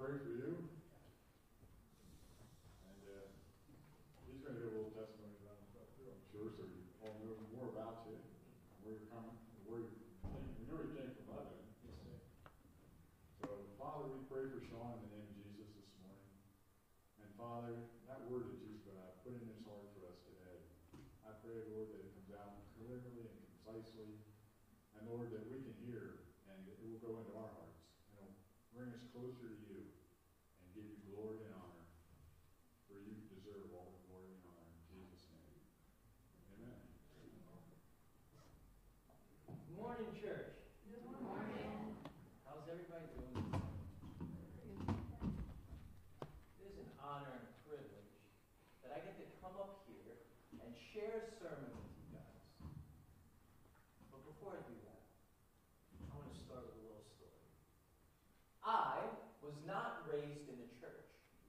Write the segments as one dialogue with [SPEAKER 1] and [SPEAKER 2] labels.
[SPEAKER 1] pray for you. And he's going to give a little testimony about himself too, I'm sure, so you all know more about you, where you're coming, where you came. We know you came from Lebanon.
[SPEAKER 2] Yes, sir.
[SPEAKER 1] So, Father, we pray for Shawn in the name of Jesus this morning. And Father, that word that you've put in his heart for us today, I pray, Lord, that it comes out clearly and concisely. And Lord, that we can hear and it will go into our hearts. And it will bring us closer to you and give you glory and honor. For you deserve all the glory and honor in Jesus' name. Amen.
[SPEAKER 2] Good morning, church.
[SPEAKER 3] Good morning.
[SPEAKER 2] How's everybody doing this morning? It is an honor and a privilege that I get to come up here and share a sermon with you guys. But before I do that, I want to start with a little story. I was not raised in the church.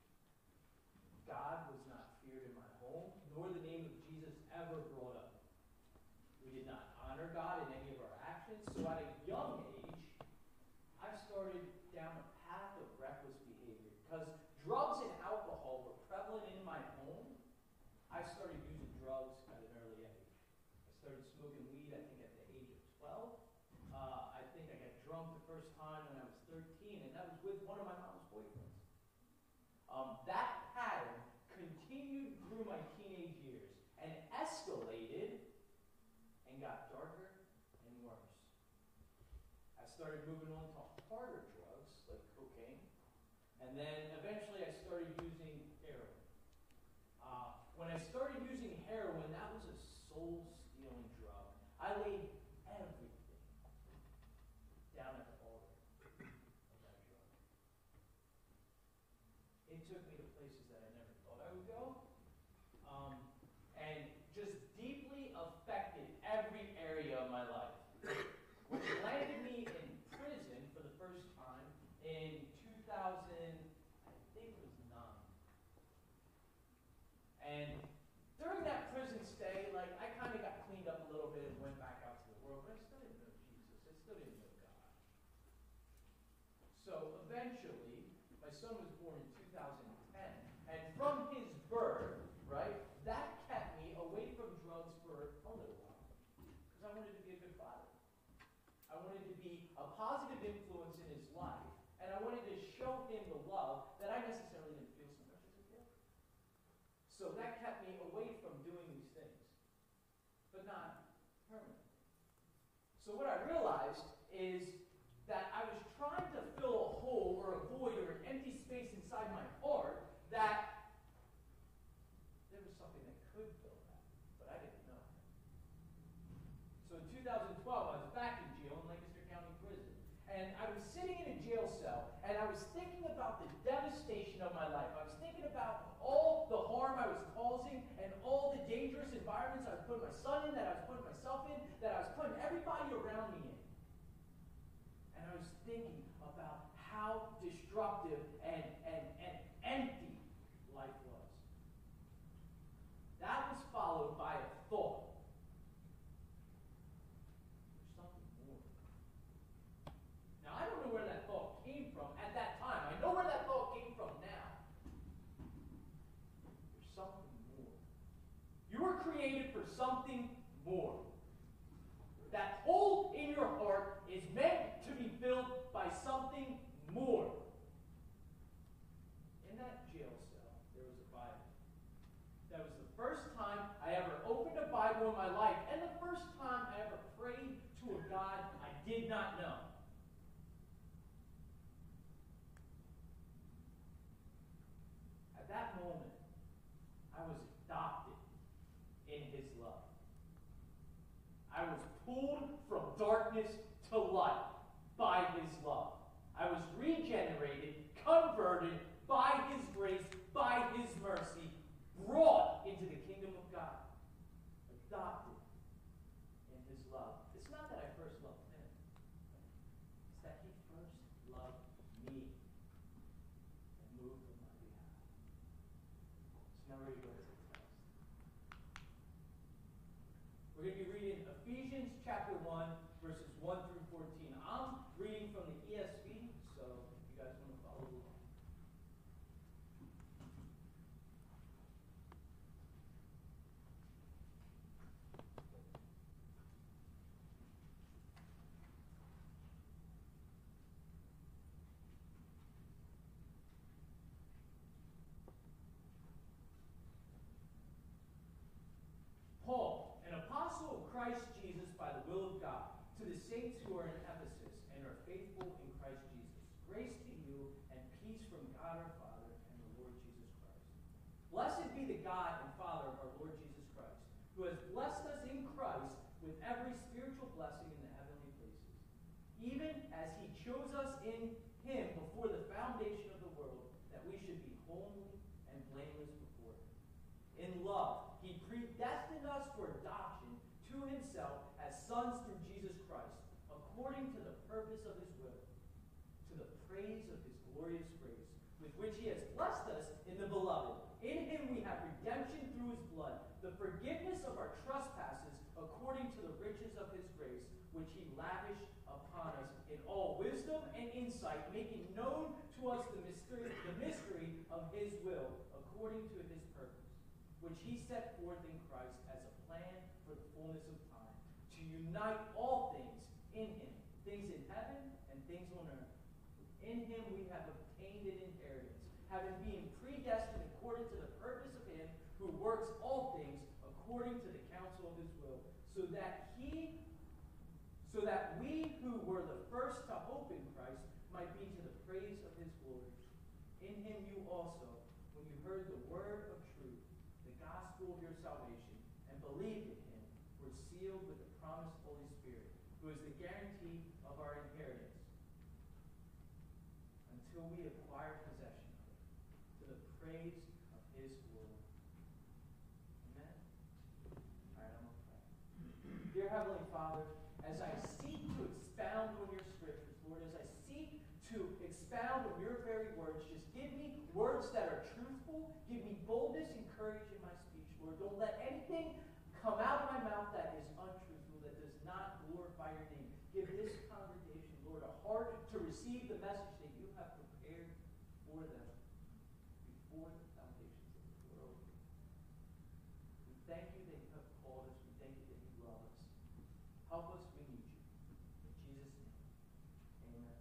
[SPEAKER 2] God was not feared in my home, nor the name of Jesus ever brought up. We did not honor God in any of our actions, so at a young age, I started down a path of reckless behavior. Because drugs and alcohol were prevalent in my home, I started using drugs at an early age. I started smoking weed, I think, at the age of 12. I think I got drunk the first time when I was 13, and that was with one of my mom's boyfriends. That pattern continued through my teenage years and escalated and got darker and worse. I started moving on to harder drugs like cocaine, and then eventually I started using heroin. When I started using heroin, that was a soul-stealing drug. I laid everything down at the altar of that drug. It took me to places that I never thought I would go, and just deeply affected every area of my life, which landed me in prison for the first time in 2000, I think it was 9. And during that prison stay, like, I kind of got cleaned up a little bit and went back out to the world, but I still didn't know Jesus. I still didn't know God. So eventually, my son was born in 2010, and from his birth, right, that kept me away from drugs for a little while, because I wanted to be a good father. I wanted to be a positive influence in his life, and I wanted to show him the love that I necessarily didn't feel so much as a kid. So that kept me away from doing these things, but not permanently. So what I realized is that I was trying to fill a hole or a void or an empty space inside my heart that there was something that could fill that, but I didn't know. So in 2012, I was back in jail in Lancaster County Prison, and I was sitting in a jail cell, and I was thinking about the devastation of my life. I was thinking about all the harm I was causing and all the dangerous environments I was putting my son in, that I was putting myself in, that I was putting everybody around me in. And I was thinking about how destructive and empty life was. That was followed by a thought. There's something more. Now, I don't know where that thought came from at that time. I know where that thought came from now. There's something more. You were created for something more. That hole in your heart is meant to be filled by something more. In that jail cell, there was a Bible. That was the first time I ever opened a Bible in my life, and the first time I ever prayed to a God I did not know. At that moment, I was adopted in his love. I was pulled from darkness to light by his love. I was regenerated, converted by his grace, by his mercy, brought into the kingdom of God. Adopted in his love. It's not that I first loved him. It's that he first loved me and moved on my behalf. So now we're going to go to the text. We're going to be reading Ephesians chapter 1, verses 1 through 14. I'm reading from the ESV, so if you guys want to follow along. to the saints who are in Ephesus and are faithful in Christ Jesus. Grace to you and peace from God our Father and the Lord Jesus Christ. Blessed be the God and Father of our Lord Jesus Christ, who has blessed us in Christ with every spiritual blessing in the heavenly places, even as he chose us in him before the foundation of the world, that we should be holy and blameless before him. In love, he predestined us for adoption to himself as sons through Jesus Christ, according to the purpose of his will, to the praise of his glorious grace, with which he has blessed us in the beloved. In him we have redemption through his blood, the forgiveness of our trespasses, according to the riches of his grace, which he lavished upon us in all wisdom and insight, making known to us the mystery of his will, according to his purpose, which he set forth in Christ as a plan for the fullness of time, to unite all things in him, things in heaven and things on earth. In him we have obtained an inheritance, having been predestined according to the purpose of him who works all things according to the counsel of his will, so that we who were the first to hope in Christ might be to the praise of his glory. In him you also, when you heard the word of truth, the gospel of your salvation, and believed in him, were sealed with the promised Holy Spirit, who is the guarantee of our inheritance, until we acquire possession of it, to the praise of his glory. Amen? All right, I'm going to pray. Dear Heavenly Father, as I seek to expound on your scriptures, Lord, as I seek to expound on your very words, just give me words that are truthful, give me boldness and courage in my speech, Lord. Don't let anything come out of my mouth that is untruthful, that does not glorify your name. Give this congregation, Lord, a heart to receive the message that you have prepared for them before the foundations of the world. We thank you that you have called us. We thank you that you love us. Help us, we need you. In Jesus' name, amen.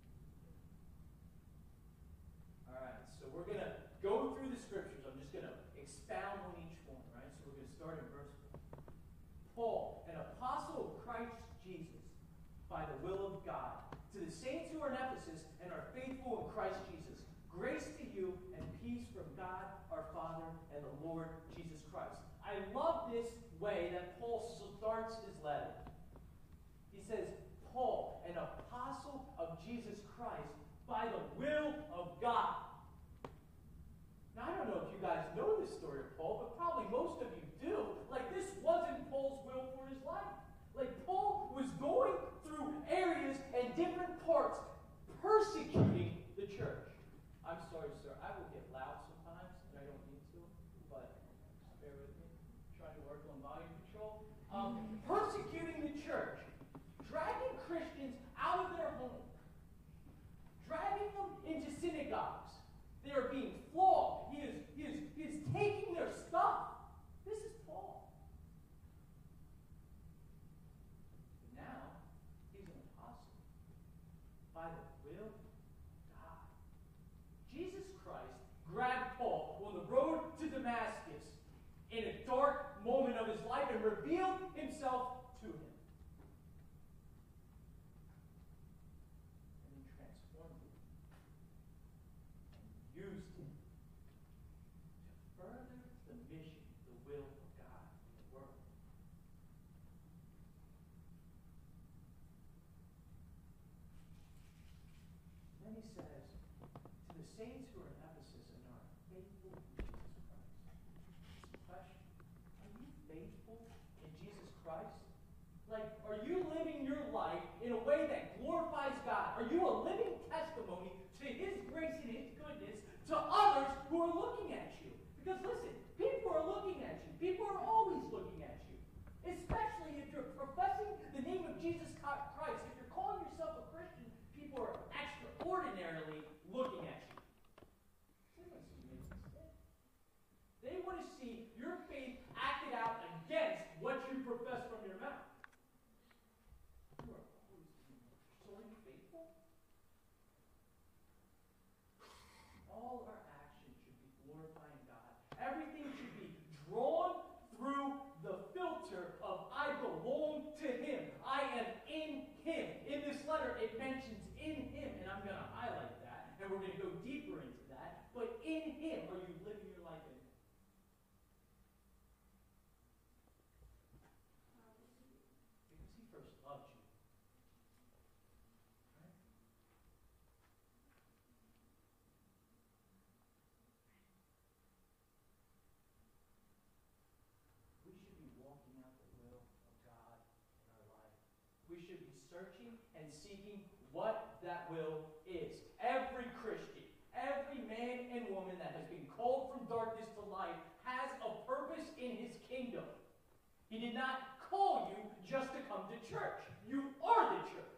[SPEAKER 2] All right, so we're going to go through the scriptures. I'm just going to expound on each one, right? So we're going to start in verse 1. Paul, an apostle of Christ Jesus, by the will of God, to the saints who are in Ephesus and are faithful in Christ Jesus, grace to you and peace from God our Father and the Lord Jesus Christ. I love this way that Paul starts his letter. He says, Paul, an apostle of Jesus Christ, by the will of God. Now, I don't know if you guys know this story of Paul, but probably most of you do. Like, this wasn't Paul's will for his life. Like, Paul was going through areas and different parts persecuting the church. I'm sorry, sir. I will get loud sometimes, and I don't need to, but just bear with me. I'm trying to work on volume control. Persecuting the church. Dragging Christians out of their home. Dragging them into synagogues. They are being flogged. He is taking their stuff. This is Paul. But now, he's an apostle. By the will of God. Jesus Christ grabbed Paul on the road to Damascus in a dark moment of his life and revealed himself to him. And he transformed him and used him to further the mission, the will of God in the world. Then he says, to the saints who are in Ephesus and are faithful in Jesus Christ. It's a question. Are you faithful in Jesus Christ? Like, are you living your life in a way that glorifies God? Are you a living testimony to his grace and his goodness to others who are looking at you? Because listen, people are looking at you. People are always looking at you. Especially if you're professing the name of Jesus Christ. If you're calling yourself a Christian, people are extraordinarily looking at you. They want to see you make a mistake. They want to see your faith acted out against what you profess from your mouth. You are always being so are you faithful? All our actions should be glorifying God. Everything should be drawn through the filter of I belong to him. I am in him. In this letter, it mentions in him, and I'm going to highlight that, and we're going to go deeper into that. But in him, are you living your life in him? Because he first loved you. Right? We should be walking out the will of God in our life. We should be searching and seeking what that will is. Every Christian, every man and woman that has been called from darkness to light has a purpose in his kingdom. He did not call you just to come to church. You are the church.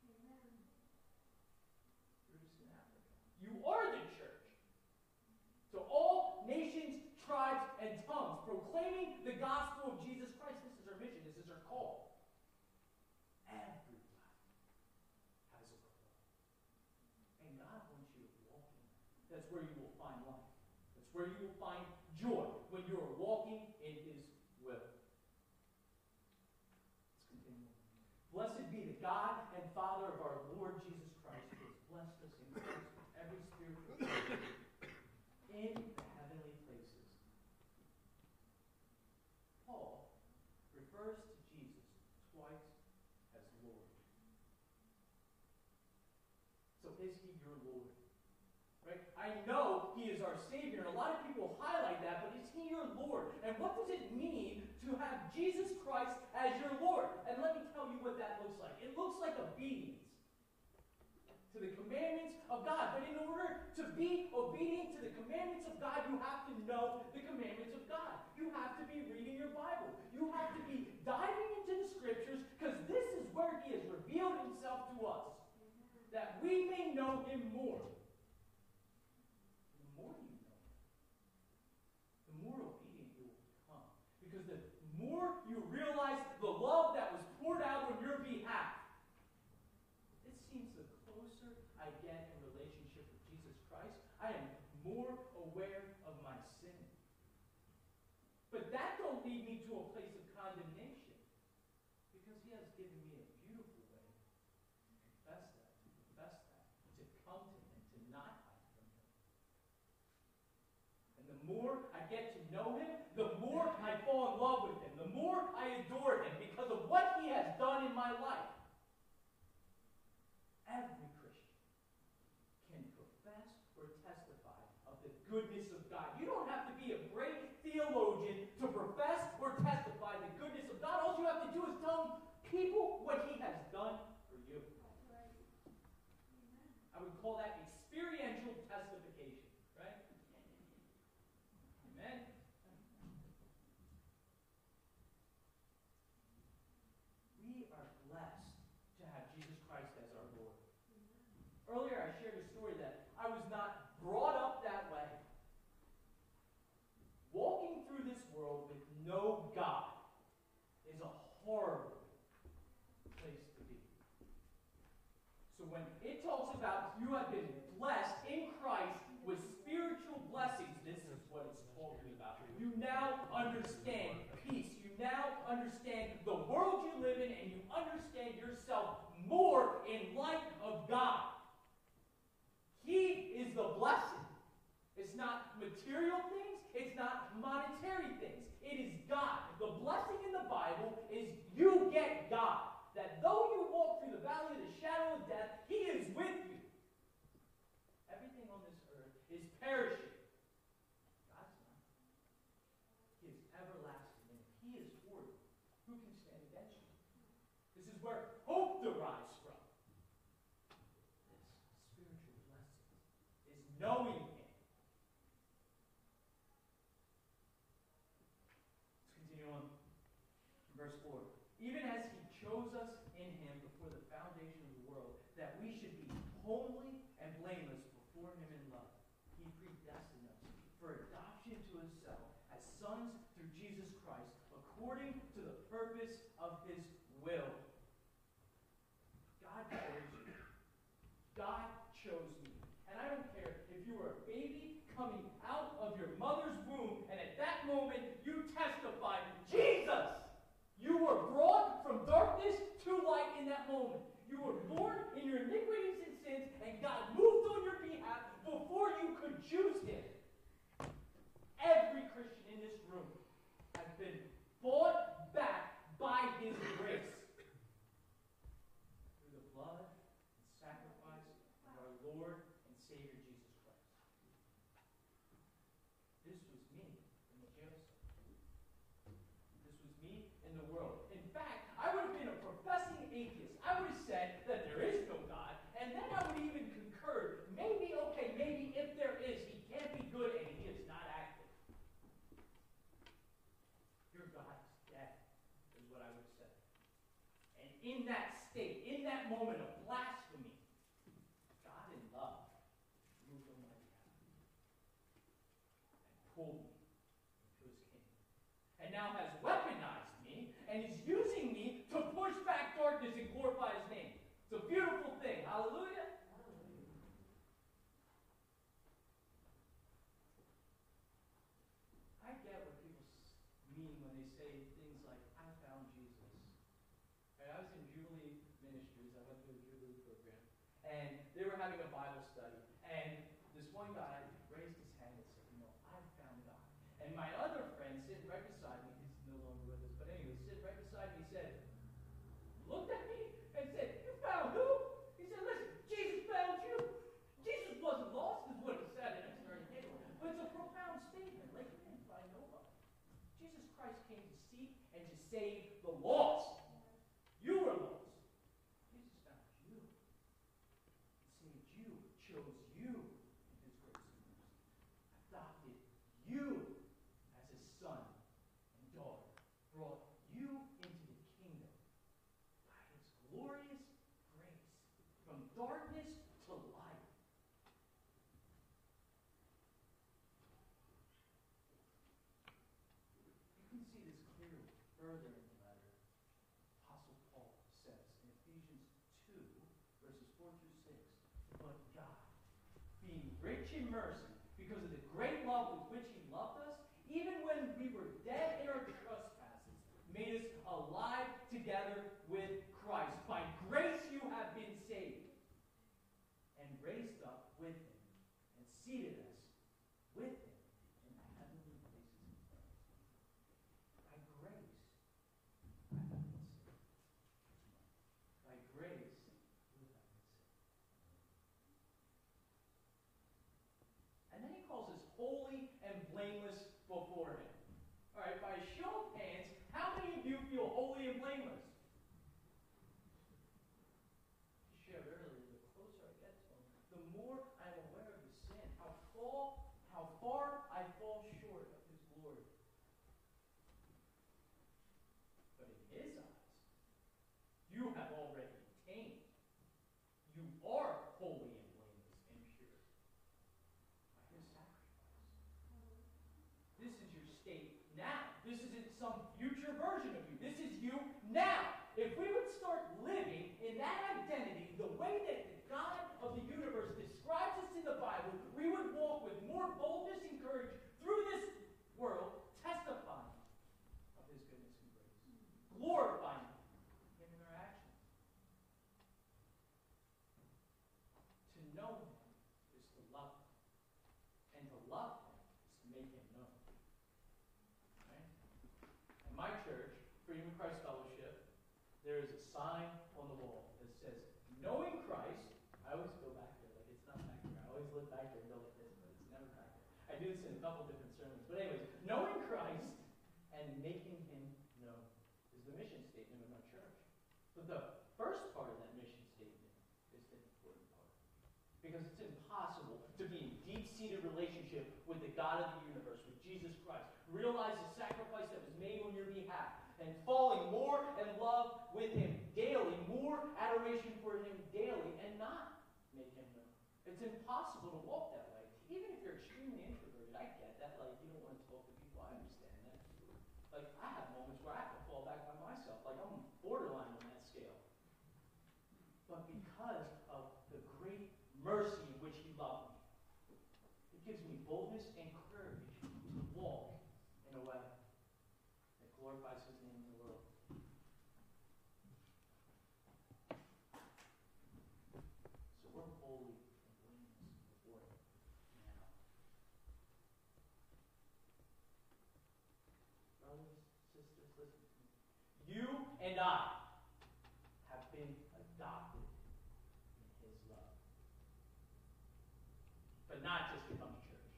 [SPEAKER 2] Roots in Africa. You are the church. So all nations, tribes, and tongues, proclaiming the gospel of Jesus Christ. This is our mission. This is our call. Everybody has a call. And God wants you to walk in that. That's where you will find life. That's where you will find joy, when you are walking in his will. Let's continue. Blessed be the God and Father of our Lord Jesus Christ, who has blessed us in Christ with every spiritual blessing in the heavenly places. Paul refers to Jesus twice as Lord. So is he your Lord? Right? I know he is our Savior, and a lot of people highlight that, but is he your Lord? And what does it mean to have Jesus Christ as your Lord? And let me tell you what that looks like. It looks like obedience to the commandments of God. But in order to be obedient to the commandments of God, you have to know the commandments of God. You have to be reading your Bible. You have to be diving into the Scriptures, because this is where he has revealed himself to us, that we may know him more. The more you know him, the more obedient you will become. Because the more you realize the love that was poured out on your behalf, it seems the closer I get in relationship with Jesus Christ, I am more aware of my sin. But that don't lead me to a place of condemnation, because he has given me a beautiful way to confess that, to come to him, to not hide from him. And the more I get to know him, the more I fall in love with him, the more I adore him because of what he has done in my life. Every Christian can profess or testify of the goodness of God. You don't have to be a great theologian to profess or testify the goodness of God. All you have to do is tell people what he has done for you. I would call that experiential testification, right? Amen. We are blessed to have Jesus Christ as our Lord. Earlier I shared a story that I was not brought up that way. Walking through this world with no God is a horrible place to be. So when it talks about you have been blessed in Christ with spiritual blessings, this is what it's talking about. You now understand peace. You now understand the world you live in, and you understand yourself more in light of God. He is the blessing. It's not material things. It's not monetary things. It is God. The blessing in the Bible is you get God. That though you walk through the valley of the shadow of death, he is with you. Everything on this earth is perishing. God's not. He is everlasting, and if he is for you, who can stand against you? This is where hope derives from. This spiritual blessing is knowing him. Let's continue on. Verse 4. Even as he chose us in him before the foundation of the world, that we should be holy and blameless before him in love. He predestined us for adoption to himself as sons through Jesus Christ, according to the purpose of his will. God chose you. God chose me. And I don't care if you were a baby coming out of your mother's womb, and at that moment you testified, Jesus! You were brought from darkness to light in that moment. in your iniquities and sins, and God moved on your behalf before you could choose him. Every Christian in this room has been bought back by his grace through the blood and sacrifice of our Lord and Savior Jesus Christ. This was me in the jail cell. This was me in the world. In fact, I would have been a professing atheist. I would have said that there is no God, and then I would even concur, maybe if there is, he can't be good and he is not active. Your God is dead, is what I would say. And in that state, in that moment of blasphemy, God in love moved on my behalf and pulled me into his kingdom. And now has weaponized me and is using me to push back darkness and glorify his name. It's a beautiful thing. Hallelujah. I get what people mean when they say things like, I found Jesus. And I was in Jubilee Ministries. I went through the Jubilee program. And they were having a Bible study. And this one guy raised his hand and said, I found God. And my other friend sitting right beside me, he's no longer with us, but anyway, sitting right beside me, said, looked at me and said, you found who? He said, listen, Jesus found you. Jesus wasn't lost, is what he said. And I started giggling. But it's a profound statement. Like, he didn't find nobody. Jesus Christ came to seek and to save the lost. You were lost. Jesus found you. He saved you, chose you in his grace and mercy, adopted you as his son and daughter, brought you into the kingdom by his glorious grace, from darkness to light. You can see this clearly further in the letter. Apostle Paul says in Ephesians 2, verses 4 through 6, but God, being rich in mercy, because of the great love with which he loved us, even when we were dead in our trespasses, made us alive together with Christ. By grace you have been saved, and raised up with him, and seated us with him in the heavenly places in Christ. By grace I have been saved. By grace you have been saved. And then he calls us holy and blameless before him. All right, by a show of hands, how many of you feel holy and blameless? I shared earlier, the closer I get to him, the more I'm aware of the sin, how far I fall short of his glory. But in his eyes, you have already attained. You are holy and blameless and pure by his sacrifice. This is your state now. This isn't some future version of you. This is you now. If we would start living in that identity, the way that the God of the universe describes us in the Bible, we would walk with more boldness and courage through this world, testifying of his goodness and grace, glorifying him in our actions. To know him is to love him, and to love him is to make him known. Right? In my church, Freedom of Christ Fellowship, there is a sign on the wall that says, knowing Christ. I always go back there, like it's not back there. I always look back there and go like this, but it's never back there. I do this in a couple different sermons. But anyways, knowing Christ and making him known is the mission statement of my church. But the first part of that mission statement is the important part. Because it's impossible to be in deep-seated relationship with the God of the universe, with Jesus Christ. Realize the sacrifice that was made on your behalf, and falling more in love with him daily, more adoration for him daily, and not make him known. It's impossible to walk that way. Even if you're extremely introverted, I get that. Like, you don't want to talk to people. I understand that. Like, I have moments where I have to fall back by myself. Like, I'm borderline on that scale. But because of the great mercy in which he loved me, it gives me boldness and courage to walk in a way that glorifies his name in the world. been adopted in his love. But not just to come to church.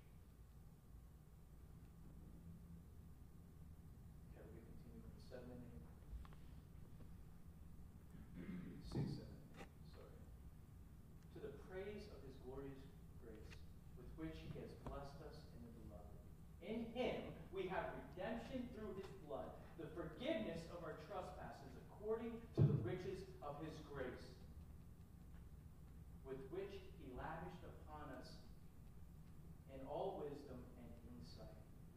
[SPEAKER 2] Okay, we continue from 7 and 8. 6, 7, 8, sorry. To the praise of his glorious grace, with which he has blessed us in the beloved. In him we have redemption through his blood, the forgiveness of our trespasses according to the riches of his grace, with which he lavished upon us in all wisdom and insight.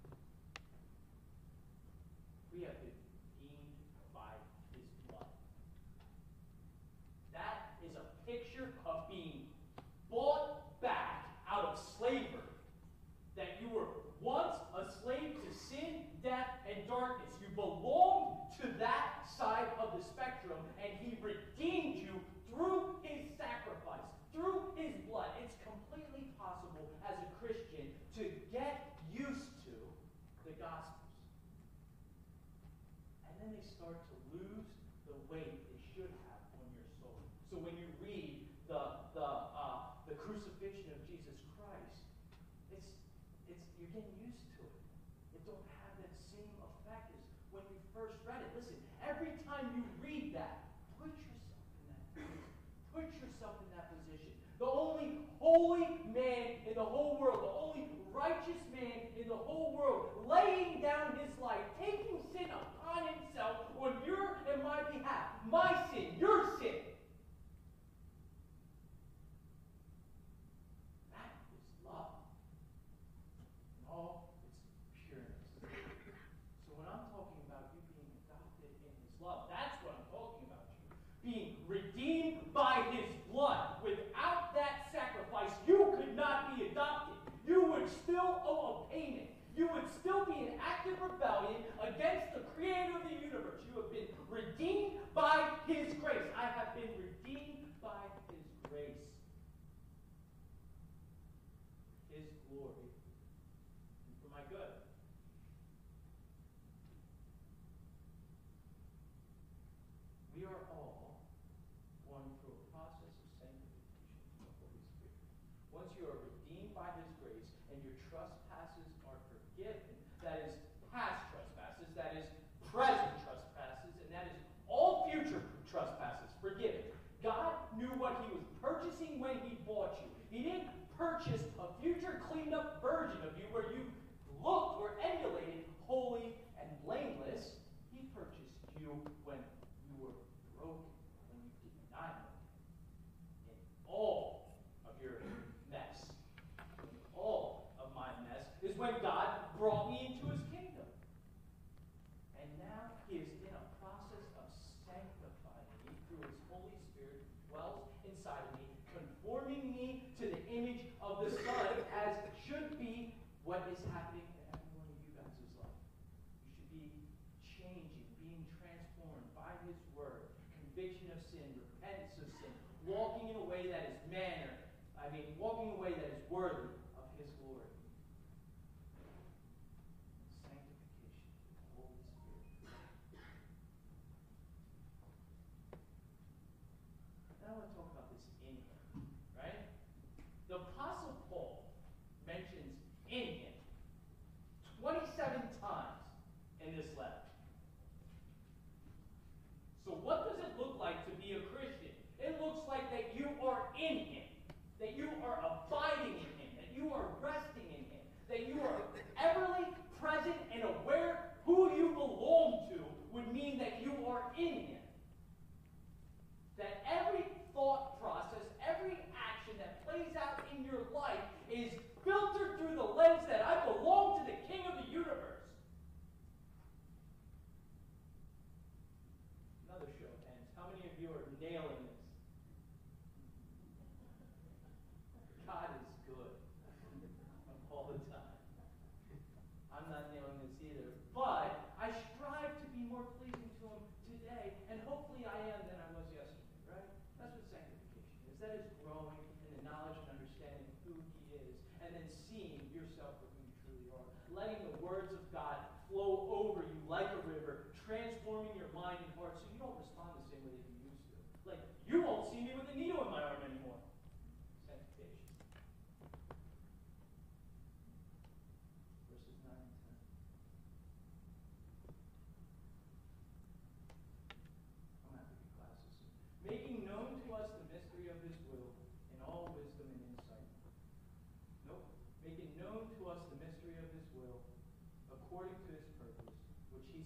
[SPEAKER 2] We have been redeemed by his blood. That is a picture of being bought back out of slavery. That you were once a slave to sin, death, and darkness. You belonged to that side of the spectrum, and he redeemed you through his sacrifice, through his blood. It's completely possible as a Christian to get used to the Gospels. And then they start to lose the weight they should have on your soul. So when you read the crucifixion of Jesus Christ, you're getting used to it. It don't have that same effect as when you first read it. Listen, every time you read that, put yourself in that position. Put yourself in that position. The only holy man in the whole world, the only righteous man in the whole world, laying down his life, taking sin upon himself on your and my behalf. My sin, your sin. That is love. All its pureness. So when I'm talking about you being adopted in his love, that's what I'm talking about you. Being redeemed by his blood. Without that sacrifice, you could not be adopted. You would still owe a payment. You would still be in active rebellion against the creator of the universe. You have been redeemed by his grace. I have been redeemed by his grace. His glory. For my good. We are all going through a process of sanctification from the Holy Spirit. Once you are redeemed by his grace and your trespasses are forgiven, that is past trespasses, that is present trespasses, and that is all future trespasses forgiven. God knew what he was purchasing when he bought you. He didn't purchase a future cleaned up version of you where you looked or emulated holy and blameless. He purchased you when you were broken, when you did not know him. In all of your mess, in all of my mess, is when God brought me into his kingdom. And now he is in a process of sanctifying me through his Holy Spirit dwells inside of me, conforming me to the image of the Son, as should be what is happening in every one of you guys' life. You should be changing, being transformed by his word, conviction of sin, repentance of sin, walking in a way that is walking in a way that is worthy of his glory. Sanctification of the Holy Spirit. Now I want to talk about this in him, right? The Apostle Paul mentions in him 27 times in this letter. So what does it look like to be a Christian? It looks like that you are in him, that you are abiding in him, that you are resting in him, that you are everly present and aware who you belong to would mean that you are in him. That every thought process, every action that plays out in your life is filtered through the lens that I belong to the King of the universe. Another show of hands. How many of you are nailing this? God is good all the time. I'm not nailing this either. But I strive to be more pleasing to him today, and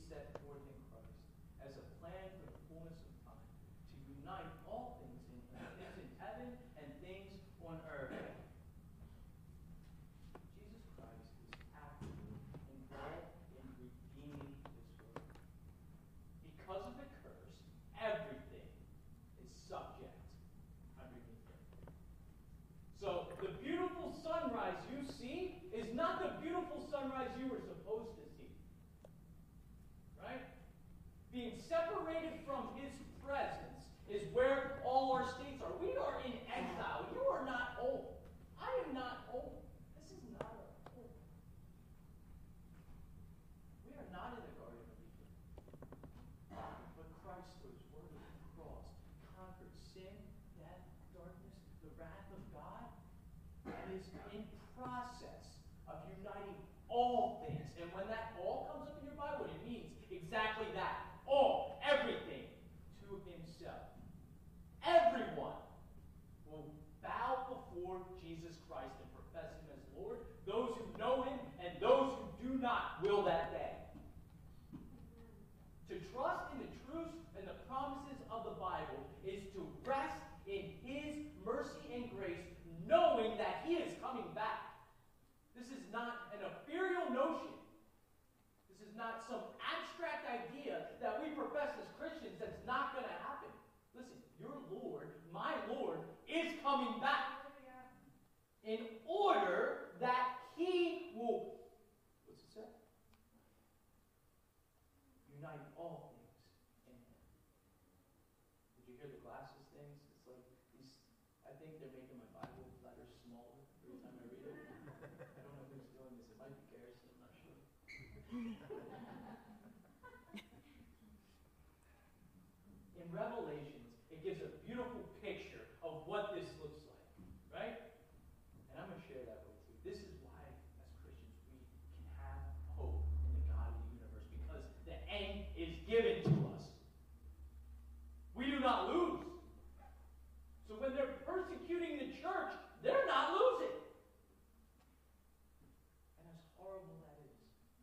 [SPEAKER 2] set forth in Christ as a plan for the fullness of time to unite all things in Him, things in heaven and things on earth. Jesus Christ is actively involved in redeeming this world. Because of the curse, everything is subject underneath it. So the beautiful sunrise you see is not the beautiful sunrise you were supposed to see. Right? Being separated from His presence is where all our states are. We are in exile. You are not home. I am not home. This is not our home. We are not in the Garden of Eden. But Christ was worthy of the cross, conquered sin, death, darkness, the wrath of God, and is in process of uniting all things. And when that all comes up in your Bible, it means exactly that. All, everything, to Himself. Everyone will bow before Jesus Christ and profess Him as Lord. Those who know Him and those who do not will that day. To trust in the truths and the promises of the Bible is to rest in His mercy and grace, knowing that He is coming back. This is not an ethereal notion. This is not some abstract idea that we profess as Christians that's not going to happen. Listen, your Lord, my Lord, is coming back in order that He will, what's it say? Unite all things in Him. Did you hear the glasses things? It's like these, I think they're making my Bible letters smaller every time I read it. I don't know who's doing this. It might be Garrison, I'm not sure. In Revelations, it gives a beautiful picture of what this looks like, right? And I'm going to share that with you. This is why, as Christians, we can have hope in the God of the universe, because the end is given to us. We do not lose. So when they're persecuting the church, they're not losing. And as horrible that is,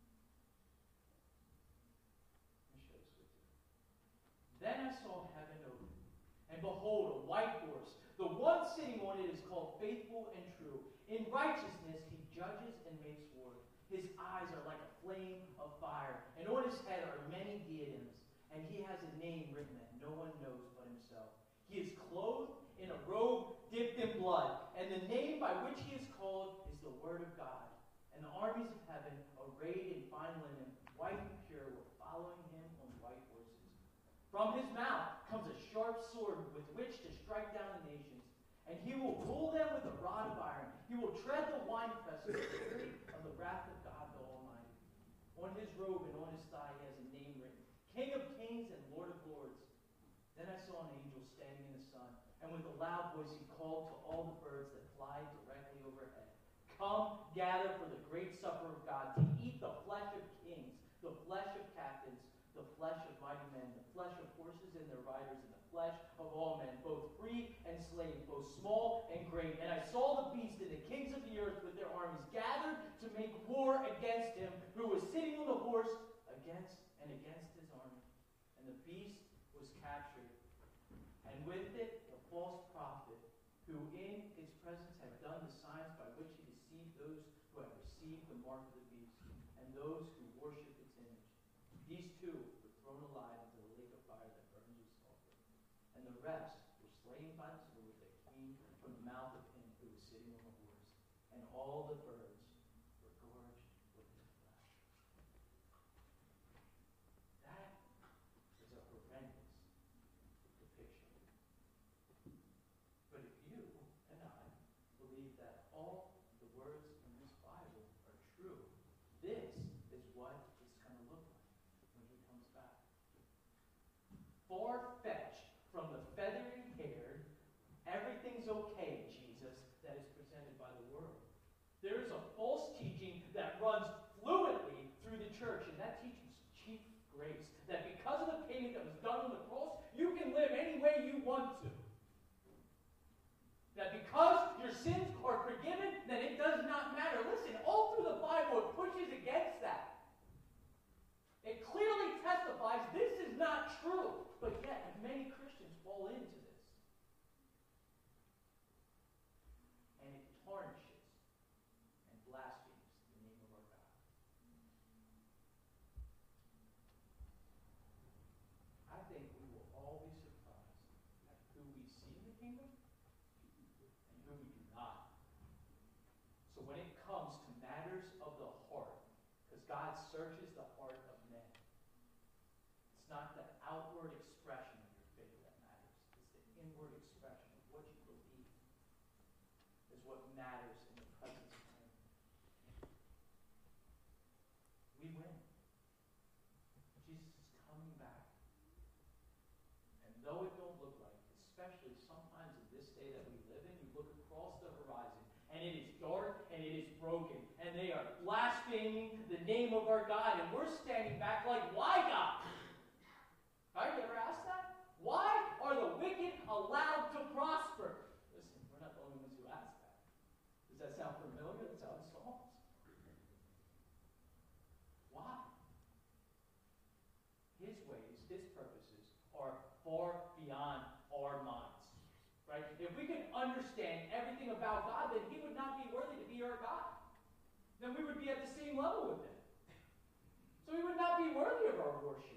[SPEAKER 2] let me share this with you. Then I saw heaven open, and behold, a white horse. The one sitting on it is called Faithful and True. In righteousness he judges and makes war. His eyes are like a flame of fire, and on his head are many diadems, and he has a name written that no one knows but himself. He is clothed in a robe dipped in blood, and the name by which he is called is the Word of God. And the armies of heaven, arrayed in fine linen, white and pure, were following him on white horses. From his mouth comes a sharp sword with which to strike down the nations, and he will rule them with a rod of iron. He will tread the winepress of the fury of the wrath of God the Almighty. On his robe and on his thigh he has a name written, King of Kings and Lord of Lords. Then I saw an angel standing in the sun, and with a loud voice he called to all the birds that fly directly overhead, Come, gather for the great supper of God, to eat the flesh of kings, the flesh of captains, the flesh of mighty men, the flesh of horses and their riders, and the flesh of all men, both free and slave, both small and great. And I saw the beast and the kings of the earth with their armies gathered to make war against him who was sitting on the horse, against his army. And the beast was captured, and with it the false prophet, who in its presence had done the signs by which he deceived those who had received the mark of the beast, and those who worship its image. These two were thrown alive into the lake of fire that burns with sulfur. And the rest were slain by the sword that came from the mouth of him who was sitting on the horse. And all the birds were gorged with their flesh. That is a horrendous depiction. But if you and I believe that all the words in this Bible are true, this is what it's going to look like when he comes back. Far-fetched from the feathery-haired, everything's okay, Jesus, that is presented by the world. There is a kingdom and who we do not. So when it comes to matters of the heart, because God searches the heart of men, it's not the outward expression of your faith that matters. It's the inward expression of what you believe is what matters in the presence of Him. We win. Jesus is coming back. And though it don't look like it, especially sometimes in this day that we live in, you look across the horizon, and it is dark, and it is broken, and they are blaspheming the name of our God, and we're standing back like, why, God? Right? You ever asked that? Why are the wicked allowed to prosper? Listen, we're not the only ones who ask that. Does that sound familiar? That's how it Psalms. Why? His ways, His purposes are far beyond our minds. Right? If we could understand everything about God, then He would not be worthy to be our God. Then we would be at the same level with Him. So He would not be worthy of our worship.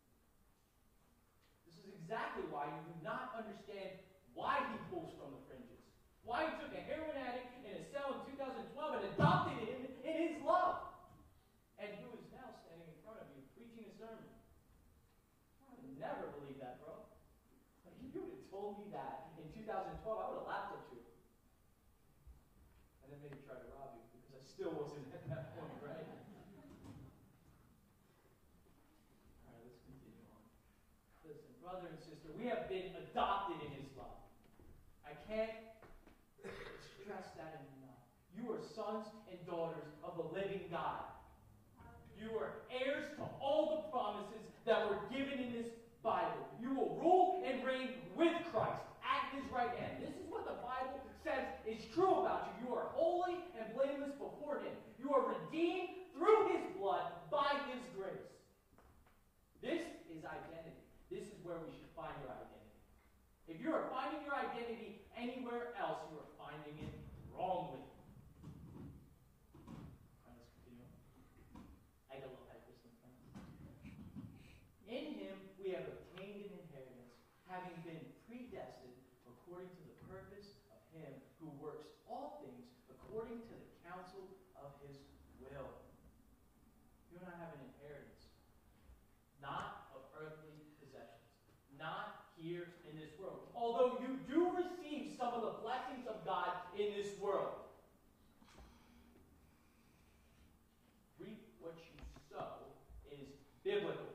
[SPEAKER 2] This is exactly why you do not understand why He pulls from the fringes. Why He took a heroin addict in a cell in 2012 and adopted him in His love. And who is now standing in front of you preaching a sermon. I would never believe that, bro. Like, if you would have told me that in 2012, I would have laughed at you. And then maybe try to rob you, because I still wasn't at that point, right? All right, let's continue on. Listen, brother and sister, we have been adopted in His love. I can't stress that enough. You are sons and daughters of the living God. You are heirs to all the promises that were given in this Bible. You will rule and reign with Christ at His right hand. This is what the Bible says is true about you. You are holy and blameless before Him. You are redeemed through His blood by His grace. This is identity. This is where we should find your identity. If you are finding your identity anywhere else, you are finding it wrongly. Let's continue. I got a little hyper sometimes. In Him we have obtained an inheritance, having been predestined according to the purpose of Him who works all things according to the counsel of His will. You and I have an inheritance, not of earthly possessions, not here in this world. Although you do receive some of the blessings of God in this world. Reap what you sow is biblical.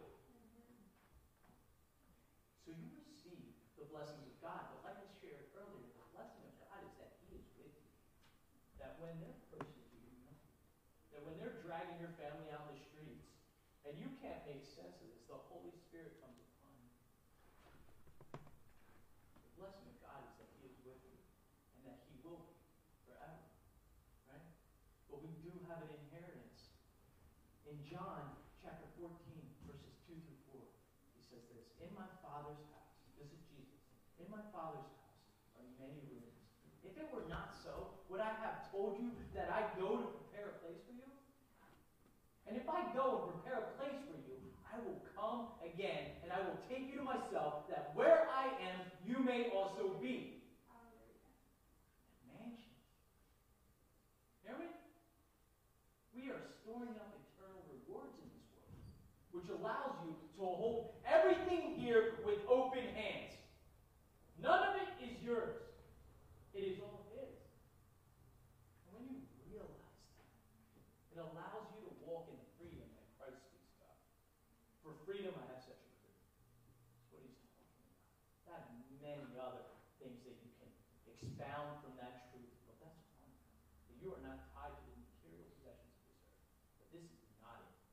[SPEAKER 2] So you receive the blessings of God, but like I shared earlier, the blessing of God is that He is with you. That when they're persecuting you, that when they're dragging your family out in the streets, and you can't make sense of this, the Holy Spirit comes upon you. The blessing of God is that He is with you, and that He will be forever. Right? But we do have an inheritance. In John chapter 14, verses 2 through 4, He says this, in my Father's house, this is Jesus, in my Father's house are many rooms. If it were not so, would I have told you that I go to prepare a place for you? And if I go and prepare a place for you, I will come again, and I will take you to myself, that where I am, you may also be. Mansions. Hear me? We are storing up eternal rewards in this world, which allows you to hold everything here with open hands. None of it is yours. It is all His. And when you realize that, it allows you to walk in the freedom that Christ speaks about. For freedom I have set you free. That's what He's talking about. That and many other things that you can expound from that truth, but that's one. That you are not tied to the material possessions of this earth. But this is not it.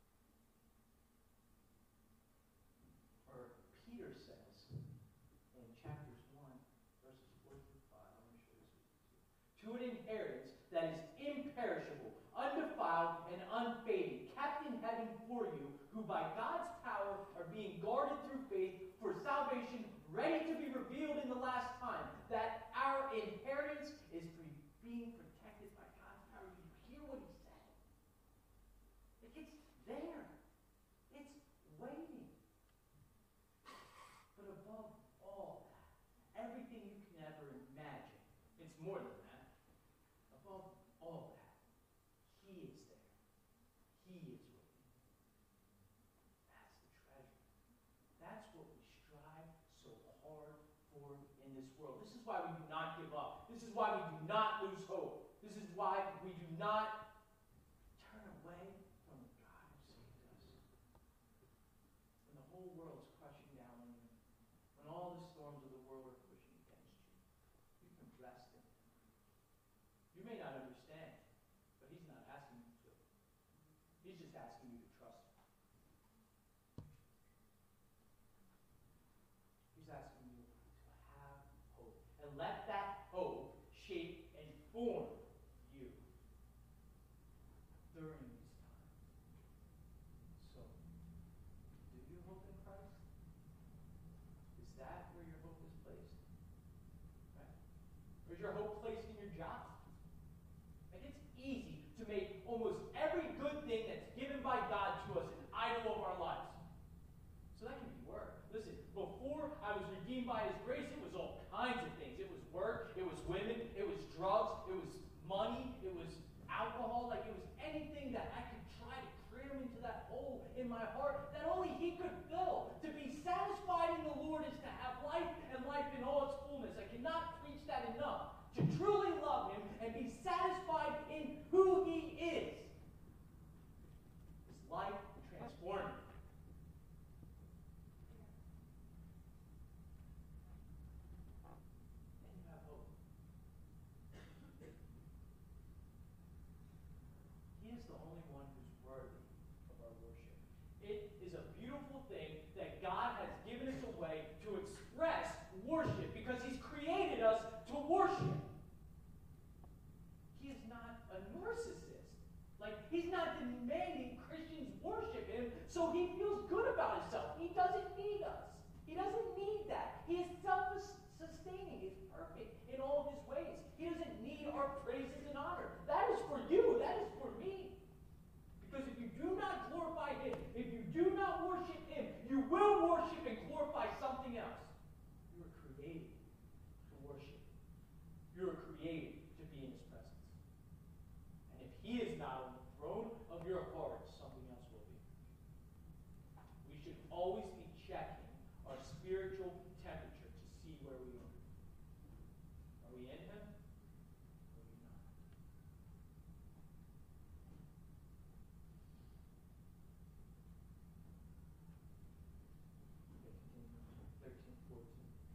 [SPEAKER 2] Or Peter says in chapters 1, verses 4 through 5, I'm going to show this with you. To an inheritance that is imperishable, undefiled, and unfading, kept in heaven for you, who by God's power are being guarded through faith for salvation, ready to be revealed in the last time. That our inheritance is being protected by God's power. You hear what He said? It's there. It's waiting. But above all that, everything you can ever It's more than that. Above all that, He is there. He is waiting. That's the treasure. That's what we strive so hard for in this world. This is why we do not give up. This is why we do not lose hope. This is why we do not turn away from the God who saved us. When the whole world is crushing down on you, when all the storms of the world are pushing against you, you can rest in Him. You may not understand, but He's not asking you to. He's just asking you to trust Him. He's asking you to have hope. And let that hope shape and form you during these times. So, do you hope in Christ? Is that where your hope is placed? Right? Or is your hope placed in your job? Like, it's easy to make almost every good thing that's given by God to us an idol of our lives. So that can be work. Listen, before I was redeemed by His grace, it was all kinds of things. It was work, it was women, it was drugs, it was money, it was alcohol. Like, it was anything that I could try to cram into that hole in my heart that only He could fill. To be satisfied in the Lord is to have life, and life in all its fullness. I cannot preach that enough. To truly love Him and be satisfied in who He is life transforming. And you have hope. He is the only one who's worthy of our worship. It is a beautiful thing that God has given us a way to express worship because He's created us to worship. He is not a narcissist. Like, He's not demanding Christians worship Him so He feels good about Himself. He doesn't need us. He doesn't need that. He is self-sustaining. He's perfect in all of His ways. He doesn't need our praises and honor. That is for you. That is for me. Because if you do not glorify Him, if you do not worship Him, you will worship and glorify something else. You were created to worship. You were created to be in His presence. And if He is not on the throne of your heart, something else will be. We should always be checking our spiritual temperature to see where we are. Are we in Him? Or are we not? Okay, continue. 13, 14.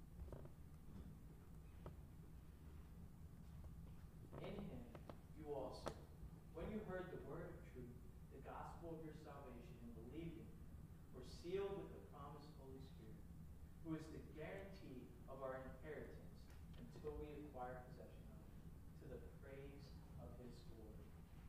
[SPEAKER 2] In Him, you also, when you heard the word of truth, the gospel of your salvation, and believed in Him, were sealed with the promised Holy Spirit, who is the guarantee of our inheritance until we acquire possession of it, to the praise of His glory.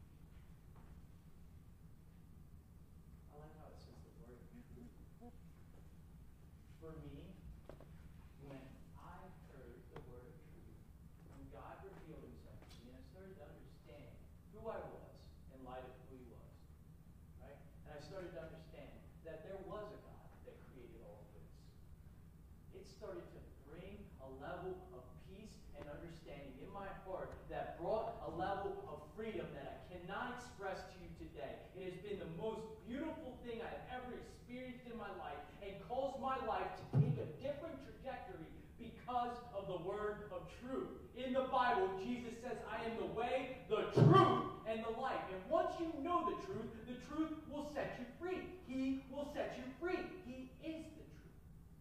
[SPEAKER 2] I like how it says the word of truth. For me, when I heard the word of truth, when God revealed Himself to me, and I started to understand who I was in light of who He was, right? And I started to understand that there was a God that created all of this. It started to bring a level of peace and understanding in my heart that brought a level of freedom that I cannot express to you today. It has been the most beautiful thing I have ever experienced in my life and caused my life to take a different trajectory because of the word of truth. In the Bible, Jesus says, I am the way, the truth, and the life. And once you know the truth will set you free. He will set you free. He is the truth.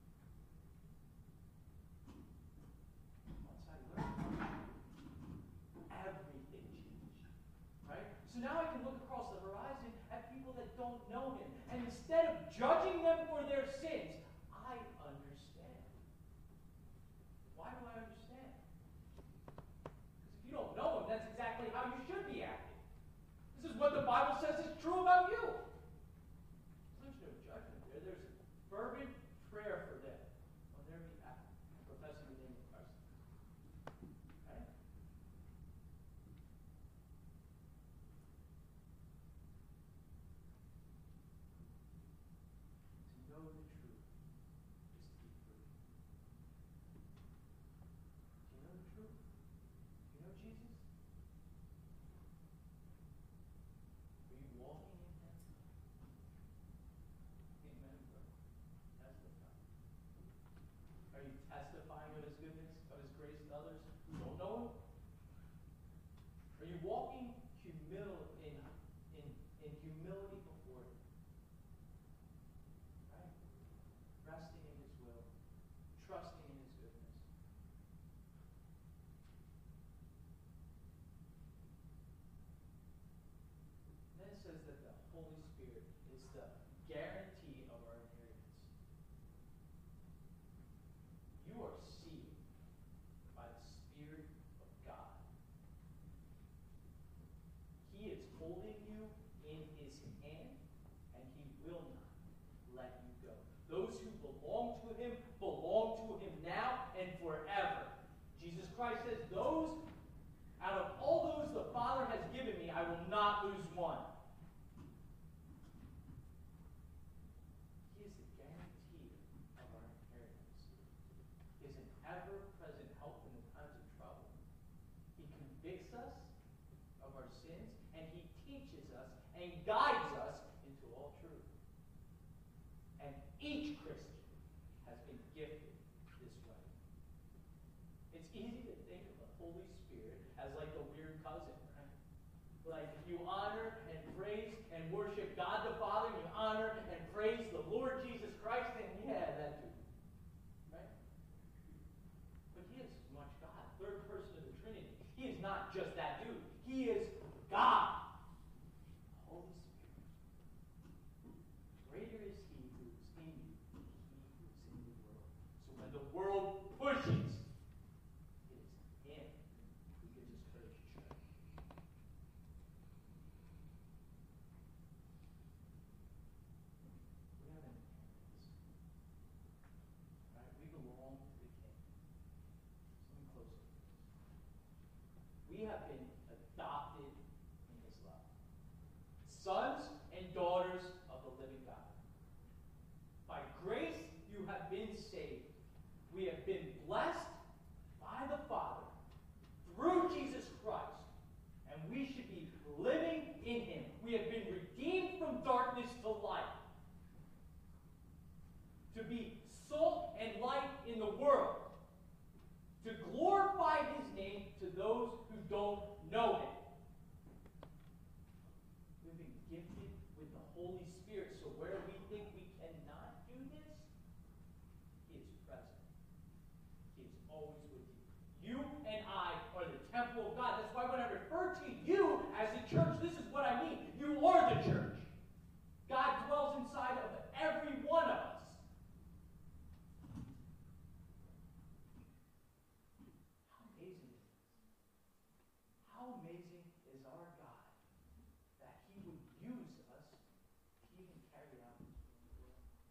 [SPEAKER 2] Once I learned the truth, everything changed. Right? So now I can look across the horizon at people that don't know Him. And instead of judging them for their sins, I understand. Why do I understand? Because if you don't know Him, that's exactly how you should be acting. This is what the Bible says is true about you. There's no judgment there. There's fervent others who don't know him? Are you walking in humility before him? Right? Resting in his will, trusting in his goodness. Then it says that the Holy Spirit is the guarantee of our inheritance. You are sealed by the Spirit of God. He is holding you in his hand, and he will not let you go. Those who belong to him now and forever. Jesus Christ says, out of all those the Father has given me, I will not lose one. He is the guarantee of our inheritance. He is an ever-present help in the times of trouble. He convicts us of our sins, and he teaches us and guides us into all truth. And each Christian has been gifted this way. It's easy to think of the Holy Spirit as like a weird cousin, right? Like you honor and praise and worship God the Father, and you honor and praise the Lord Jesus Christ, and yeah, that too. Right? But he is much God, third person of the Trinity. He is not just that dude. He is God. Holy Spirit. Greater is he who is in you than he who is in the world. So when the world pushes, it is him who gives us courage to try. We have an inheritance. Right? We belong to the King. So let me close with this. We have been adopted in his love. Sons and daughters of the living God. By grace you have been saved. We have been blessed by the Father through Jesus Christ. And we should be living in him. We have been redeemed from darkness to light. To be salt and light in the world. To glorify his name to those who don't know him. We've been gifted with the Holy Spirit, so where we think we cannot do this, he is present. He is always with you. You and I are the temple of God. That's why when I refer to you as the church, this is what I mean. You are the church. God dwells inside of every one of us. How amazing is our God that he would use us to even carry out his will.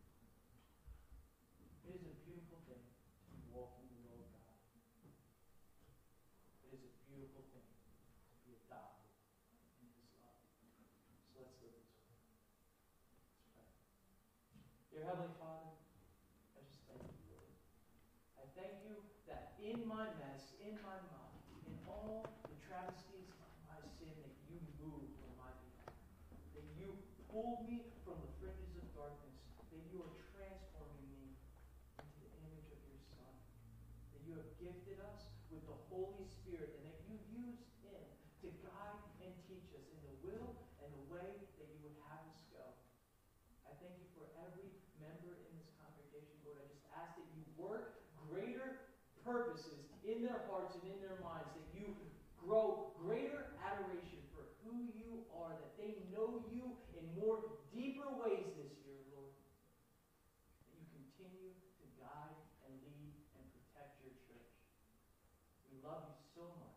[SPEAKER 2] It is a beautiful thing to walk in the will of God. It is a beautiful thing to be adopted in his love. So let's live this way. Let's pray. Dear Heavenly Father, I just thank you, Lord. I thank you that in my mess, in my mind, in all the travesties of my sin, that you moved on my behalf. That you pulled me from the fringes of darkness. That you are transforming me into the image of your Son. That you have gifted us with the Holy Spirit, and that you used him to guide and teach us in the will and the way that you would have us go. I thank you for every member in this congregation, Lord. I just ask that you work greater purposes in their hearts and in their minds, that you grow greater adoration for who you are, that they know you in more deeper ways this year, Lord. That you continue to guide and lead and protect your church. We love you so much.